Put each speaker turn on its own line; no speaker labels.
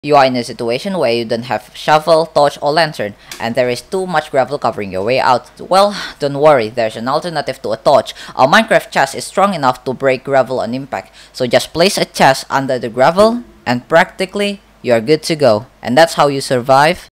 You are in a situation where you don't have shovel, torch, or lantern, and there is too much gravel covering your way out. Well, don't worry, there's an alternative to a torch. A Minecraft chest is strong enough to break gravel on impact, so just place a chest under the gravel, and practically, you're good to go. And that's how you survive